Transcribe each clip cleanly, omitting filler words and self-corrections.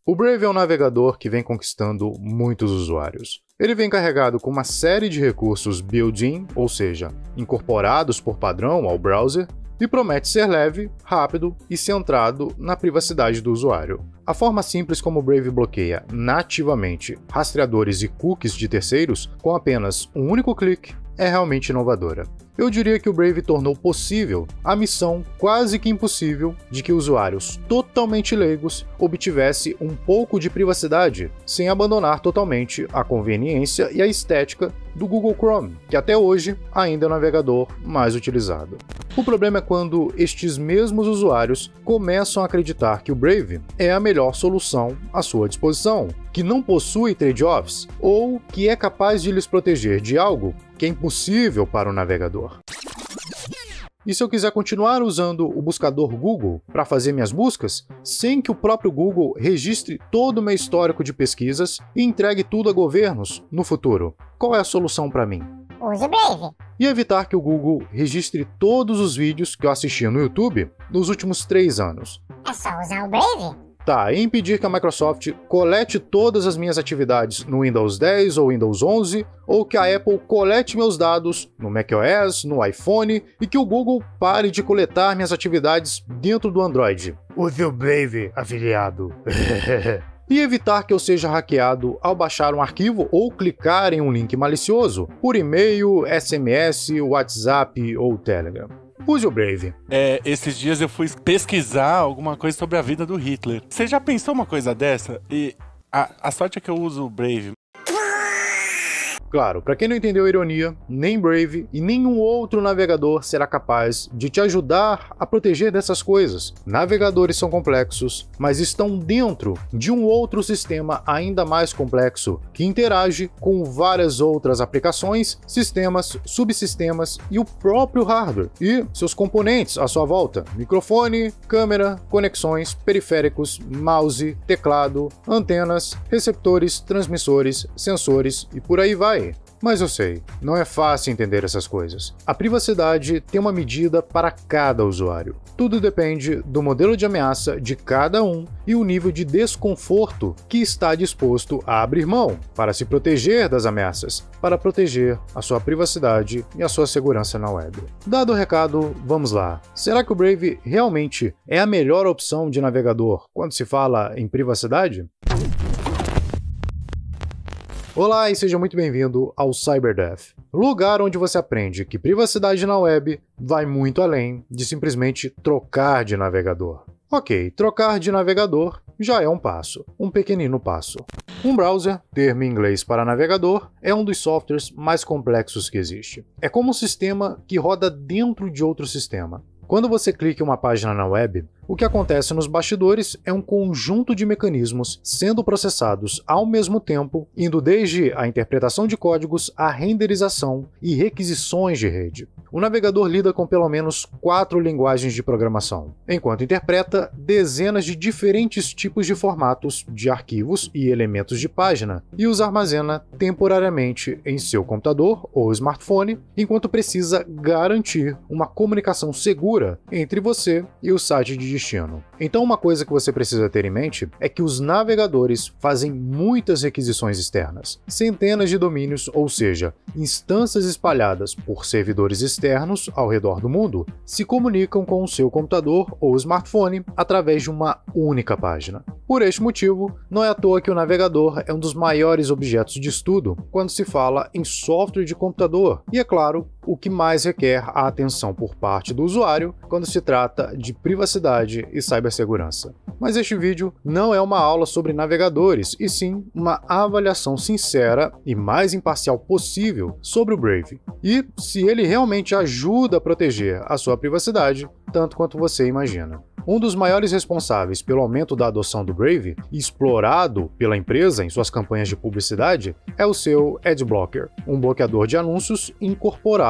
O Brave é um navegador que vem conquistando muitos usuários. Ele vem carregado com uma série de recursos built-in, ou seja, incorporados por padrão ao browser, e promete ser leve, rápido e centrado na privacidade do usuário. A forma simples como o Brave bloqueia nativamente rastreadores e cookies de terceiros com apenas um único clique é realmente inovadora. Eu diria que o Brave tornou possível a missão quase que impossível de que usuários totalmente leigos obtivessem um pouco de privacidade sem abandonar totalmente a conveniência e a estética do Google Chrome, que até hoje ainda é o navegador mais utilizado. O problema é quando estes mesmos usuários começam a acreditar que o Brave é a melhor solução à sua disposição, que não possui trade-offs ou que é capaz de lhes proteger de algo que é impossível para o navegador. E se eu quiser continuar usando o buscador Google para fazer minhas buscas, sem que o próprio Google registre todo o meu histórico de pesquisas e entregue tudo a governos no futuro? Qual é a solução para mim? Use o Brave. E evitar que o Google registre todos os vídeos que eu assisti no YouTube nos últimos 3 anos. É só usar o Brave. Tá, e impedir que a Microsoft colete todas as minhas atividades no Windows 10 ou Windows 11, ou que a Apple colete meus dados no macOS, no iPhone, e que o Google pare de coletar minhas atividades dentro do Android. Use o Brave, afiliado. E evitar que eu seja hackeado ao baixar um arquivo ou clicar em um link malicioso por e-mail, SMS, WhatsApp ou Telegram. Use o Brave. Esses dias eu fui pesquisar alguma coisa sobre a vida do Hitler. Você já pensou uma coisa dessa? E a sorte é que eu uso o Brave. Claro, para quem não entendeu a ironia, nem Brave e nenhum outro navegador será capaz de te ajudar a proteger dessas coisas. Navegadores são complexos, mas estão dentro de um outro sistema ainda mais complexo, que interage com várias outras aplicações, sistemas, subsistemas e o próprio hardware e seus componentes à sua volta: microfone, câmera, conexões, periféricos, mouse, teclado, antenas, receptores, transmissores, sensores e por aí vai. Mas eu sei, não é fácil entender essas coisas. A privacidade tem uma medida para cada usuário. Tudo depende do modelo de ameaça de cada um e o nível de desconforto que está disposto a abrir mão para se proteger das ameaças, para proteger a sua privacidade e a sua segurança na web. Dado o recado, vamos lá. Será que o Brave realmente é a melhor opção de navegador quando se fala em privacidade? Olá e seja muito bem-vindo ao CyberDev, lugar onde você aprende que privacidade na web vai muito além de simplesmente trocar de navegador. Ok, trocar de navegador já é um passo, um pequenino passo. Um browser, termo em inglês para navegador, é um dos softwares mais complexos que existe. É como um sistema que roda dentro de outro sistema. Quando você clica em uma página na web, o que acontece nos bastidores é um conjunto de mecanismos sendo processados ao mesmo tempo, indo desde a interpretação de códigos à renderização e requisições de rede. O navegador lida com pelo menos 4 linguagens de programação, enquanto interpreta dezenas de diferentes tipos de formatos de arquivos e elementos de página e os armazena temporariamente em seu computador ou smartphone, enquanto precisa garantir uma comunicação segura entre você e o site de destino. Então, uma coisa que você precisa ter em mente é que os navegadores fazem muitas requisições externas, centenas de domínios, ou seja, instâncias espalhadas por servidores externos ao redor do mundo, se comunicam com o seu computador ou smartphone através de uma única página. Por este motivo, não é à toa que o navegador é um dos maiores objetos de estudo quando se fala em software de computador, e é claro, o que mais requer a atenção por parte do usuário quando se trata de privacidade e cibersegurança. Mas este vídeo não é uma aula sobre navegadores, e sim uma avaliação sincera e mais imparcial possível sobre o Brave, e se ele realmente ajuda a proteger a sua privacidade, tanto quanto você imagina. Um dos maiores responsáveis pelo aumento da adoção do Brave, explorado pela empresa em suas campanhas de publicidade, é o seu Adblocker, um bloqueador de anúncios incorporado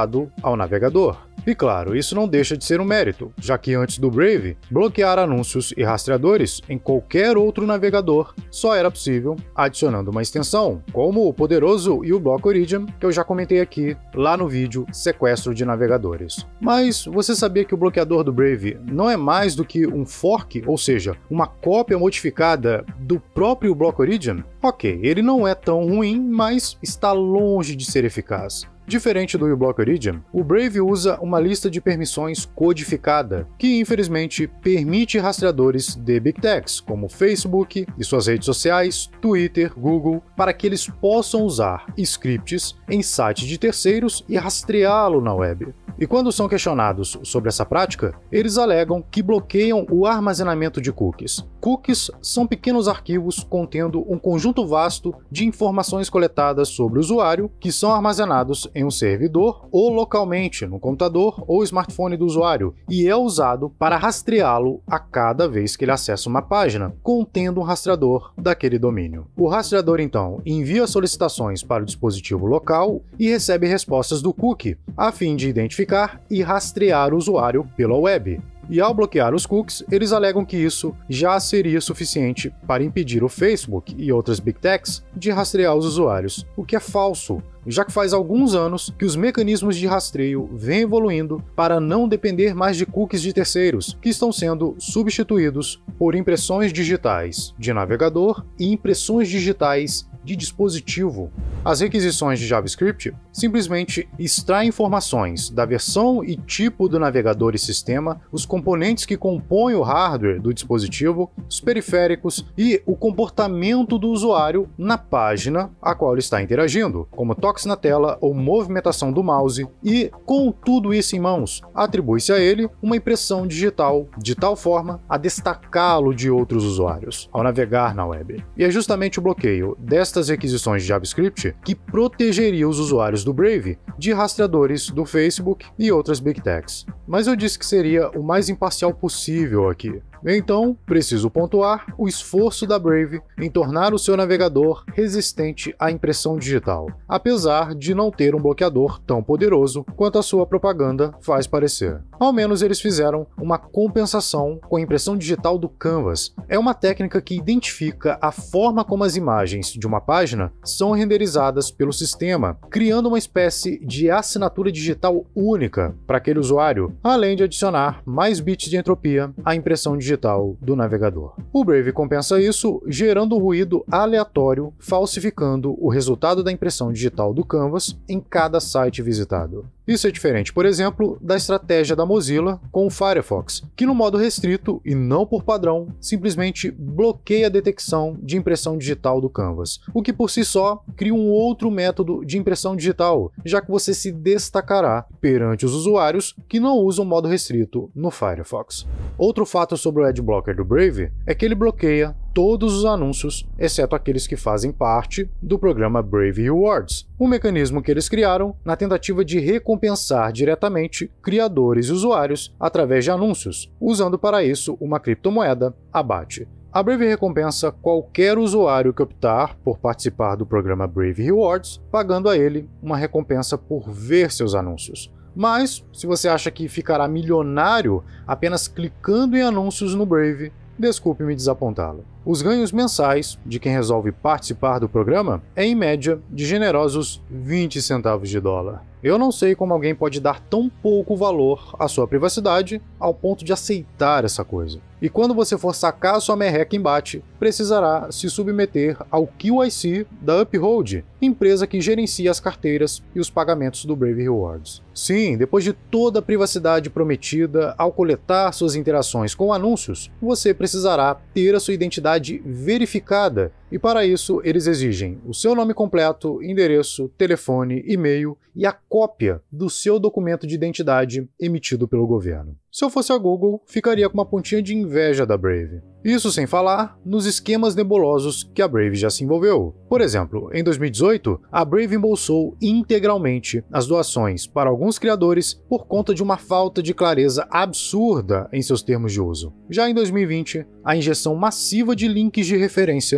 limitado ao navegador. E claro, isso não deixa de ser um mérito, já que antes do Brave, bloquear anúncios e rastreadores em qualquer outro navegador só era possível adicionando uma extensão, como o poderoso uBlock Origin, que eu já comentei aqui lá no vídeo Sequestro de Navegadores. Mas você sabia que o bloqueador do Brave não é mais do que um fork, ou seja, uma cópia modificada do próprio uBlock Origin? Ok, ele não é tão ruim, mas está longe de ser eficaz. Diferente do uBlock Origin, o Brave usa uma lista de permissões codificada, que infelizmente permite rastreadores de Big Techs, como Facebook e suas redes sociais, Twitter, Google, para que eles possam usar scripts em sites de terceiros e rastreá-lo na web. E quando são questionados sobre essa prática, eles alegam que bloqueiam o armazenamento de cookies. Cookies são pequenos arquivos contendo um conjunto vasto de informações coletadas sobre o usuário que são armazenados em um servidor ou localmente no computador ou smartphone do usuário e é usado para rastreá-lo a cada vez que ele acessa uma página contendo um rastreador daquele domínio. O rastreador então envia solicitações para o dispositivo local e recebe respostas do cookie a fim de identificar e rastrear o usuário pela web. E ao bloquear os cookies, eles alegam que isso já seria suficiente para impedir o Facebook e outras Big Techs de rastrear os usuários, o que é falso, já que faz alguns anos que os mecanismos de rastreio vêm evoluindo para não depender mais de cookies de terceiros, que estão sendo substituídos por impressões digitais de navegador e impressões digitais de dispositivo. As requisições de JavaScript simplesmente extraem informações da versão e tipo do navegador e sistema, os componentes que compõem o hardware do dispositivo, os periféricos e o comportamento do usuário na página a qual ele está interagindo, como toques na tela ou movimentação do mouse, e com tudo isso em mãos, atribui-se a ele uma impressão digital de tal forma a destacá-lo de outros usuários ao navegar na web. E é justamente o bloqueio destas requisições de JavaScript que protegeria os usuários do Brave de rastreadores do Facebook e outras Big Techs. Mas eu disse que seria o mais imparcial possível aqui. Então, preciso pontuar o esforço da Brave em tornar o seu navegador resistente à impressão digital, apesar de não ter um bloqueador tão poderoso quanto a sua propaganda faz parecer. Ao menos eles fizeram uma compensação com a impressão digital do Canvas. É uma técnica que identifica a forma como as imagens de uma página são renderizadas pelo sistema, criando uma espécie de assinatura digital única para aquele usuário, além de adicionar mais bits de entropia à impressão digital do navegador. O Brave compensa isso gerando ruído aleatório, falsificando o resultado da impressão digital do Canvas em cada site visitado. Isso é diferente, por exemplo, da estratégia da Mozilla com o Firefox, que no modo restrito e não por padrão, simplesmente bloqueia a detecção de impressão digital do Canvas, o que por si só cria um outro método de impressão digital, já que você se destacará perante os usuários que não usam o modo restrito no Firefox. Outro fato sobre o Adblocker do Brave é que ele bloqueia todos os anúncios, exceto aqueles que fazem parte do programa Brave Rewards, um mecanismo que eles criaram na tentativa de recompensar diretamente criadores e usuários através de anúncios, usando para isso uma criptomoeda, a BAT. A Brave recompensa qualquer usuário que optar por participar do programa Brave Rewards, pagando a ele uma recompensa por ver seus anúncios. Mas, se você acha que ficará milionário apenas clicando em anúncios no Brave, desculpe-me desapontá-lo. Os ganhos mensais de quem resolve participar do programa é em média de generosos 20 centavos de dólar. Eu não sei como alguém pode dar tão pouco valor à sua privacidade ao ponto de aceitar essa coisa. E quando você for sacar sua merreca em BAT, precisará se submeter ao QIC da Uphold, empresa que gerencia as carteiras e os pagamentos do Brave Rewards. Sim, depois de toda a privacidade prometida ao coletar suas interações com anúncios, você precisará ter a sua identidade verificada, e para isso eles exigem o seu nome completo, endereço, telefone, e-mail e a cópia do seu documento de identidade emitido pelo governo. Se eu fosse a Google, ficaria com uma pontinha de inveja da Brave. Isso sem falar nos esquemas nebulosos que a Brave já se envolveu. Por exemplo, em 2018, a Brave embolsou integralmente as doações para alguns criadores por conta de uma falta de clareza absurda em seus termos de uso. Já em 2020, a injeção massiva de links de referência de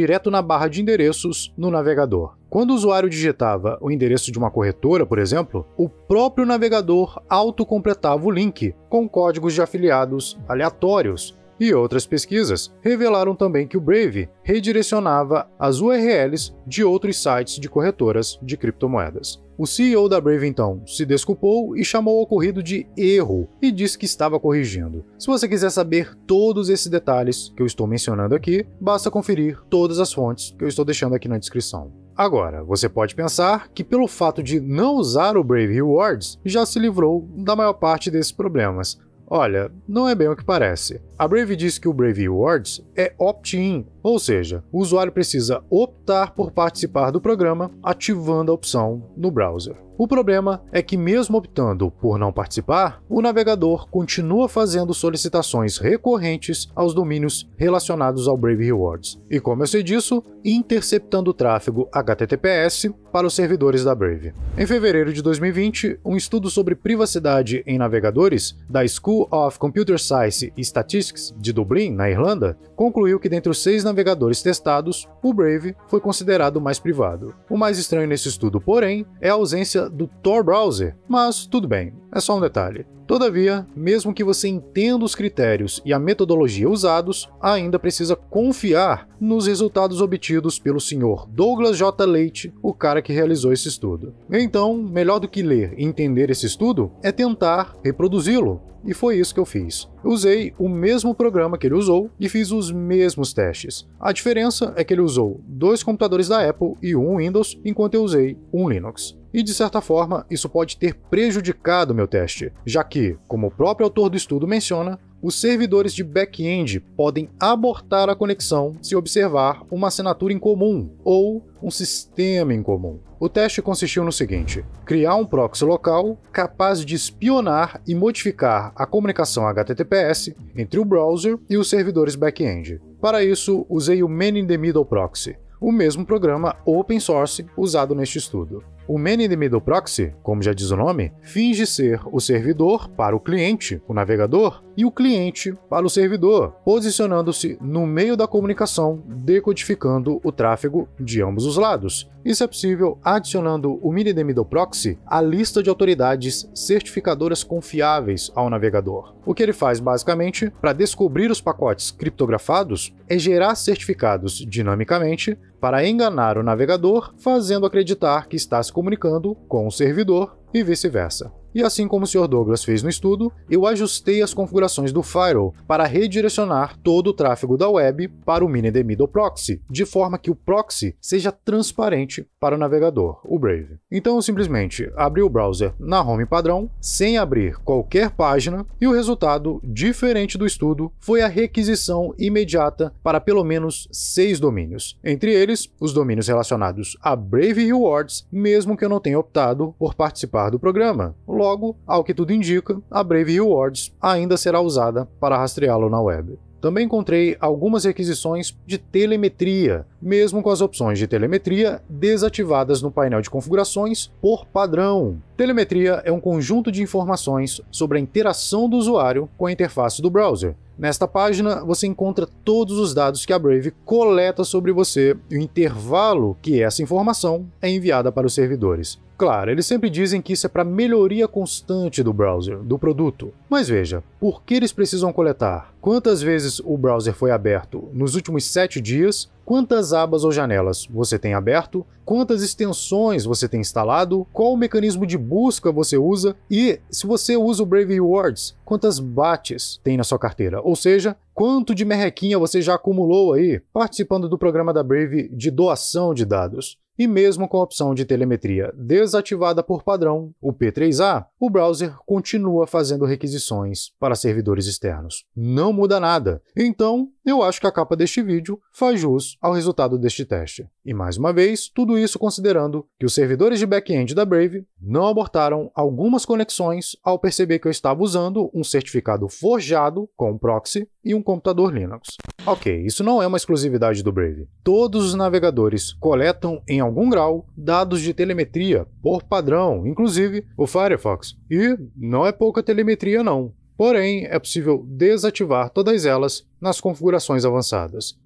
direto na barra de endereços no navegador. Quando o usuário digitava o endereço de uma corretora, por exemplo, o próprio navegador autocompletava o link com códigos de afiliados aleatórios. E outras pesquisas revelaram também que o Brave redirecionava as URLs de outros sites de corretoras de criptomoedas. O CEO da Brave, então, se desculpou e chamou o ocorrido de erro e disse que estava corrigindo. Se você quiser saber todos esses detalhes que eu estou mencionando aqui, basta conferir todas as fontes que eu estou deixando aqui na descrição. Agora, você pode pensar que pelo fato de não usar o Brave Rewards, já se livrou da maior parte desses problemas. Olha, não é bem o que parece. A Brave diz que o Brave Rewards é opt-in, ou seja, o usuário precisa optar por participar do programa ativando a opção no browser. O problema é que mesmo optando por não participar, o navegador continua fazendo solicitações recorrentes aos domínios relacionados ao Brave Rewards. E como eu sei disso, interceptando o tráfego HTTPS para os servidores da Brave. Em fevereiro de 2020, um estudo sobre privacidade em navegadores da School of Computer Science e Statistics de Dublin, na Irlanda, concluiu que dentre os 6 navegadores testados, o Brave foi considerado o mais privado. O mais estranho nesse estudo, porém, é a ausência do Tor Browser, mas tudo bem, é só um detalhe. Todavia, mesmo que você entenda os critérios e a metodologia usados, ainda precisa confiar nos resultados obtidos pelo Sr. Douglas J. Leite, o cara que realizou esse estudo. Então, melhor do que ler e entender esse estudo é tentar reproduzi-lo. E foi isso que eu fiz. Eu usei o mesmo programa que ele usou e fiz os mesmos testes. A diferença é que ele usou 2 computadores da Apple e um Windows, enquanto eu usei um Linux. E de certa forma, isso pode ter prejudicado meu teste, já que, como o próprio autor do estudo menciona, os servidores de back-end podem abortar a conexão se observar uma assinatura em comum ou um sistema em comum. O teste consistiu no seguinte: criar um proxy local capaz de espionar e modificar a comunicação HTTPS entre o browser e os servidores back-end. Para isso, usei o Man-in-the-Middle Proxy, o mesmo programa open source usado neste estudo. O Man-in-the-Middle Proxy, como já diz o nome, finge ser o servidor para o cliente, o navegador, e o cliente para o servidor, posicionando-se no meio da comunicação, decodificando o tráfego de ambos os lados. Isso é possível adicionando o Man-in-the-Middle Proxy à lista de autoridades certificadoras confiáveis ao navegador. O que ele faz, basicamente, para descobrir os pacotes criptografados, é gerar certificados dinamicamente para enganar o navegador, fazendo acreditar que está se comunicando com o servidor e vice-versa. E assim como o Sr. Douglas fez no estudo, eu ajustei as configurações do firewall para redirecionar todo o tráfego da web para o Man-in-the-Middle Proxy, de forma que o proxy seja transparente para o navegador, o Brave. Então eu simplesmente abri o browser na home padrão, sem abrir qualquer página, e o resultado, diferente do estudo, foi a requisição imediata para pelo menos 6 domínios. Entre eles, os domínios relacionados a Brave Rewards, mesmo que eu não tenha optado por participar do programa. Logo, ao que tudo indica, a Brave Rewards ainda será usada para rastreá-lo na web. Também encontrei algumas requisições de telemetria, mesmo com as opções de telemetria desativadas no painel de configurações por padrão. Telemetria é um conjunto de informações sobre a interação do usuário com a interface do browser. Nesta página, você encontra todos os dados que a Brave coleta sobre você e o intervalo que essa informação é enviada para os servidores. Claro, eles sempre dizem que isso é para melhoria constante do browser, do produto. Mas veja, por que eles precisam coletar? Quantas vezes o browser foi aberto nos últimos 7 dias? Quantas abas ou janelas você tem aberto? Quantas extensões você tem instalado? Qual o mecanismo de busca você usa? E se você usa o Brave Rewards, quantas bates tem na sua carteira? Ou seja, quanto de merrequinha você já acumulou aí participando do programa da Brave de doação de dados? E mesmo com a opção de telemetria desativada por padrão, o P3A, o browser continua fazendo requisições para servidores externos. Não muda nada. Então, eu acho que a capa deste vídeo faz jus ao resultado deste teste. E mais uma vez, tudo isso considerando que os servidores de back-end da Brave não abortaram algumas conexões ao perceber que eu estava usando um certificado forjado com um proxy e um computador Linux. Ok, isso não é uma exclusividade do Brave. Todos os navegadores coletam em algum grau dados de telemetria por padrão, inclusive o Firefox. E não é pouca telemetria não. Porém, é possível desativar todas elas nas configurações avançadas.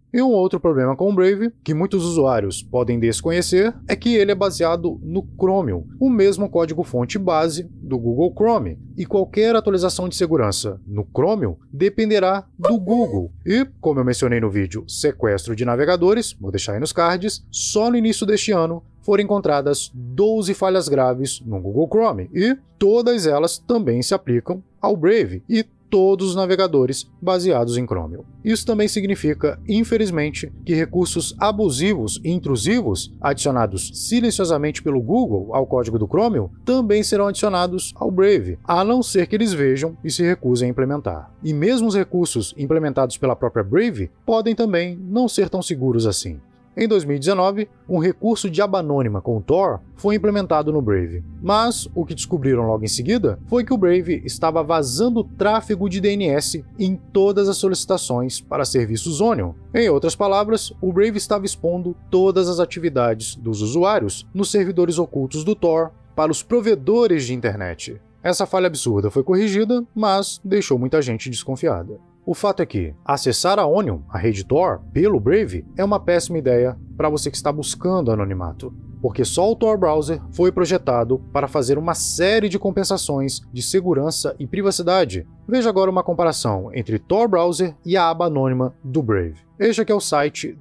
E um outro problema com o Brave, que muitos usuários podem desconhecer, é que ele é baseado no Chromium, o mesmo código-fonte base do Google Chrome, e qualquer atualização de segurança no Chromium dependerá do Google. E, como eu mencionei no vídeo Sequestro de Navegadores, vou deixar aí nos cards, só no início deste ano foram encontradas 12 falhas graves no Google Chrome, e todas elas também se aplicam ao Brave e todos os navegadores baseados em Chromium. Isso também significa, infelizmente, que recursos abusivos e intrusivos adicionados silenciosamente pelo Google ao código do Chromium também serão adicionados ao Brave, a não ser que eles vejam e se recusem a implementar. E mesmo os recursos implementados pela própria Brave podem também não ser tão seguros assim. Em 2019, um recurso de aba anônima com o Tor foi implementado no Brave, mas o que descobriram logo em seguida foi que o Brave estava vazando tráfego de DNS em todas as solicitações para serviços Onion. Em outras palavras, o Brave estava expondo todas as atividades dos usuários nos servidores ocultos do Tor para os provedores de internet. Essa falha absurda foi corrigida, mas deixou muita gente desconfiada. O fato é que acessar a Onion, a rede Tor, pelo Brave é uma péssima ideia para você que está buscando anonimato, porque só o Tor Browser foi projetado para fazer uma série de compensações de segurança e privacidade. Veja agora uma comparação entre Tor Browser e a aba anônima do Brave. Este aqui é o site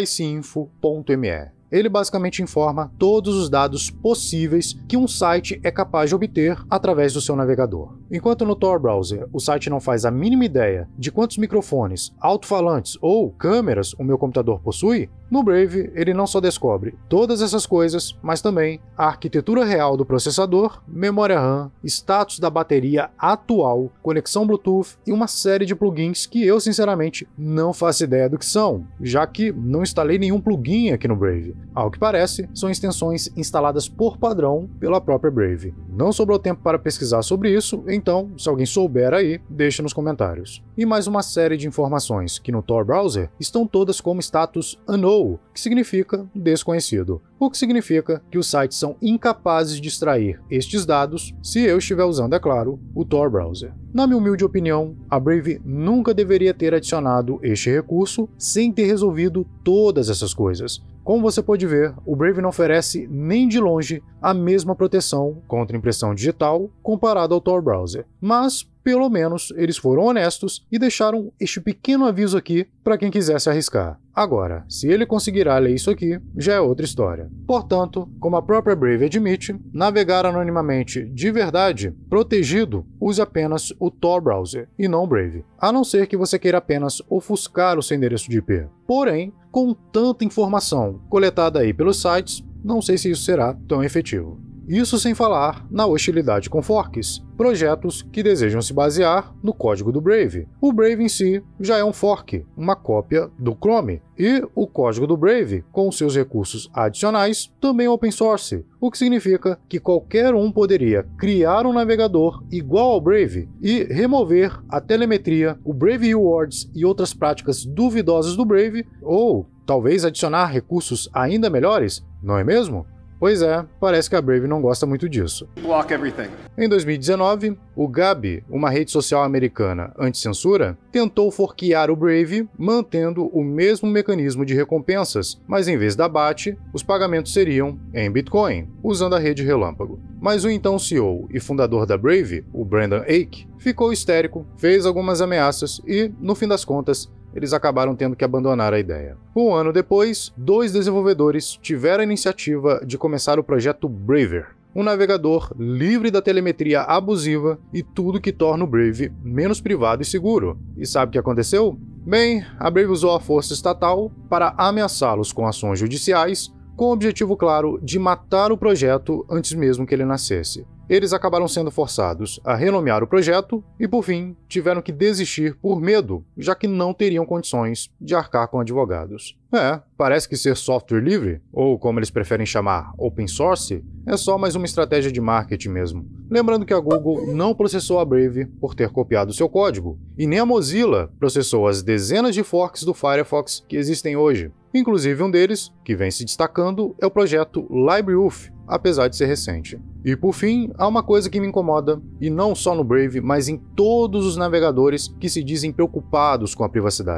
deviceinfo.me. Ele basicamente informa todos os dados possíveis que um site é capaz de obter através do seu navegador. Enquanto no Tor Browser o site não faz a mínima ideia de quantos microfones, alto-falantes ou câmeras o meu computador possui, no Brave ele não só descobre todas essas coisas, mas também a arquitetura real do processador, memória RAM, status da bateria atual, conexão Bluetooth e uma série de plugins que eu sinceramente não faço ideia do que são, já que não instalei nenhum plugin aqui no Brave. Ao que parece, são extensões instaladas por padrão pela própria Brave. Não sobrou tempo para pesquisar sobre isso, então, se alguém souber aí, deixa nos comentários. E mais uma série de informações que no Tor Browser estão todas como status unknown, que significa desconhecido, o que significa que os sites são incapazes de extrair estes dados se eu estiver usando, é claro, o Tor Browser. Na minha humilde opinião, a Brave nunca deveria ter adicionado este recurso sem ter resolvido todas essas coisas. Como você pode ver, o Brave não oferece nem de longe a mesma proteção contra impressão digital comparado ao Tor Browser, mas pelo menos eles foram honestos e deixaram este pequeno aviso aqui para quem quisesse arriscar. Agora, se ele conseguirá ler isso aqui, já é outra história. Portanto, como a própria Brave admite, navegar anonimamente de verdade, protegido, use apenas o Tor Browser e não o Brave, a não ser que você queira apenas ofuscar o seu endereço de IP. Porém, com tanta informação coletada aí pelos sites, não sei se isso será tão efetivo. Isso sem falar na hostilidade com forks, projetos que desejam se basear no código do Brave. O Brave em si já é um fork, uma cópia do Chrome, e o código do Brave, com seus recursos adicionais, também é open source, o que significa que qualquer um poderia criar um navegador igual ao Brave e remover a telemetria, o Brave Rewards e outras práticas duvidosas do Brave, ou talvez adicionar recursos ainda melhores, não é mesmo? Pois é, parece que a Brave não gosta muito disso. Block everything. Em 2019, o Gabi, uma rede social americana anti-censura, tentou forquear o Brave, mantendo o mesmo mecanismo de recompensas, mas em vez da BAT, os pagamentos seriam em Bitcoin, usando a rede Relâmpago. Mas o então CEO e fundador da Brave, o Brendan Eich, ficou histérico, fez algumas ameaças e, no fim das contas, eles acabaram tendo que abandonar a ideia. Um ano depois, 2 desenvolvedores tiveram a iniciativa de começar o projeto Braver, um navegador livre da telemetria abusiva e tudo que torna o Brave menos privado e seguro. E sabe o que aconteceu? Bem, a Brave usou a força estatal para ameaçá-los com ações judiciais, com o objetivo claro de matar o projeto antes mesmo que ele nascesse. Eles acabaram sendo forçados a renomear o projeto e, por fim, tiveram que desistir por medo, já que não teriam condições de arcar com advogados. Parece que ser software livre, ou como eles preferem chamar, open source, é só mais uma estratégia de marketing mesmo. Lembrando que a Google não processou a Brave por ter copiado seu código, e nem a Mozilla processou as dezenas de forks do Firefox que existem hoje. Inclusive um deles, que vem se destacando, é o projeto LibreWolf, apesar de ser recente. E por fim, há uma coisa que me incomoda, e não só no Brave, mas em todos os navegadores que se dizem preocupados com a privacidade.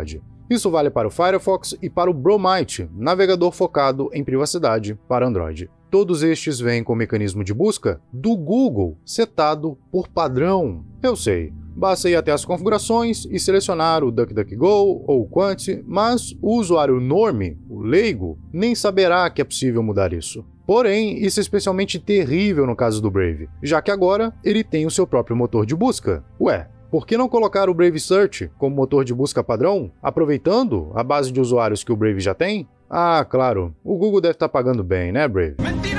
Isso vale para o Firefox e para o Bromite, navegador focado em privacidade para Android. Todos estes vêm com o mecanismo de busca do Google, setado por padrão. Eu sei, basta ir até as configurações e selecionar o DuckDuckGo ou o Qt, mas o usuário normie, o leigo, nem saberá que é possível mudar isso. Porém, isso é especialmente terrível no caso do Brave, já que agora ele tem o seu próprio motor de busca. Ué, por que não colocar o Brave Search como motor de busca padrão, aproveitando a base de usuários que o Brave já tem? Ah, claro, o Google deve estar pagando bem, né, Brave?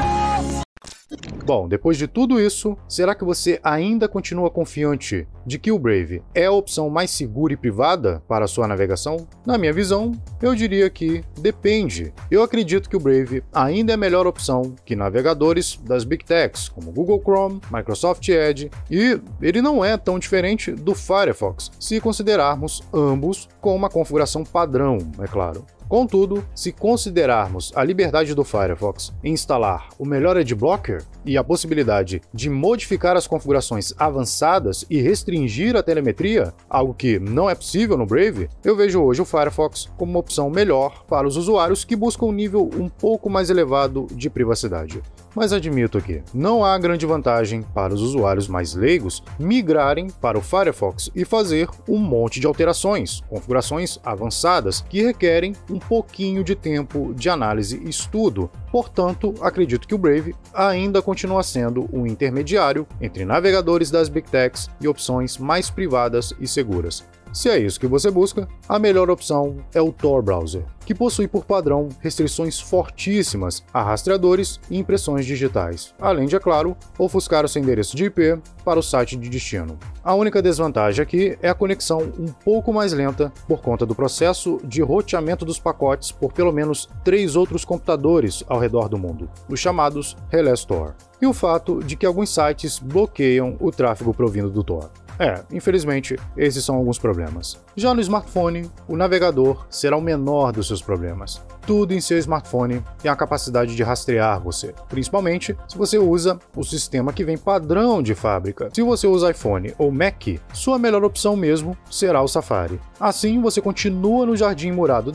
Bom, depois de tudo isso, será que você ainda continua confiante de que o Brave é a opção mais segura e privada para a sua navegação? Na minha visão, eu diria que depende. Eu acredito que o Brave ainda é a melhor opção que navegadores das Big Techs, como Google Chrome, Microsoft Edge, e ele não é tão diferente do Firefox, se considerarmos ambos com uma configuração padrão, é claro. Contudo, se considerarmos a liberdade do Firefox em instalar o melhor adblocker e a possibilidade de modificar as configurações avançadas e restringir a telemetria, algo que não é possível no Brave, eu vejo hoje o Firefox como uma opção melhor para os usuários que buscam um nível um pouco mais elevado de privacidade. Mas admito que não há grande vantagem para os usuários mais leigos migrarem para o Firefox e fazer um monte de alterações, configurações avançadas que requerem um pouquinho de tempo de análise e estudo. Portanto, acredito que o Brave ainda continua sendo um intermediário entre navegadores das Big Techs e opções mais privadas e seguras. Se é isso que você busca, a melhor opção é o Tor Browser, que possui por padrão restrições fortíssimas a rastreadores e impressões digitais, além de, é claro, ofuscar o seu endereço de IP para o site de destino. A única desvantagem aqui é a conexão um pouco mais lenta por conta do processo de roteamento dos pacotes por pelo menos 3 outros computadores ao redor do mundo, os chamados Relay Store, e o fato de que alguns sites bloqueiam o tráfego provindo do Tor. Infelizmente, esses são alguns problemas. Já no smartphone, o navegador será o menor dos seus problemas. Tudo em seu smartphone tem a capacidade de rastrear você, principalmente se você usa o sistema que vem padrão de fábrica. Se você usa iPhone ou Mac, sua melhor opção mesmo será o Safari. Assim, você continua no jardim murado